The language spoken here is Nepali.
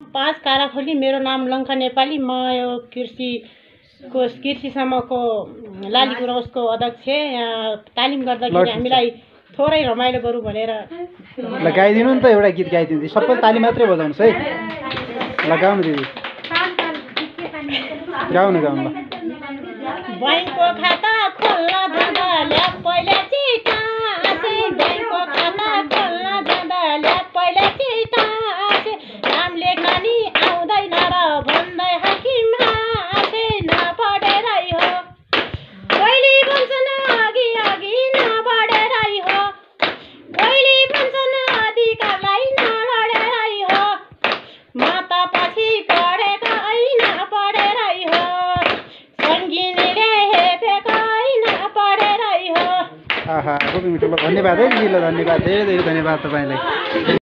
5 काराखोली। मेरो नाम लङ्का नेपाली। म यो कृषि समूहको लालीगुराँसको अध्यक्ष। यहाँ तालिम गर्दाखेरि हामीलाई थोरै रमाइलो गरौँ भनेर। ल गाइदिनु नि त, एउटा गीत गाइदिनु। सबै ताली मात्रै बजाउनुहोस् है। ल गाउनु दिदी, गाउनु गाउनु। बैंकको खाता खोल्न जाँदा ल्याप पहिला चिटासे, बैंकको खाता खोल्न जाँदा ल्याप पहिला चिटासे, नाम लेख्न नि आउँदैन र भन्दै हाकिम हाँसे, नपढेरै हो कोइली भन्छन् अघि अघि नबढेरै हो, कोइली भन्छन् अधिकारलाई नलडेरै हो, म त पछि पढेको ऐन पढेरै हो, सङ्गिनीले हेपेको ऐन पढेरै हो। आहा, खुबै मिठो। ल धन्यवाद है दिदी। ल धन्यवाद, धेरै धेरै धन्यवाद तपाईँलाई।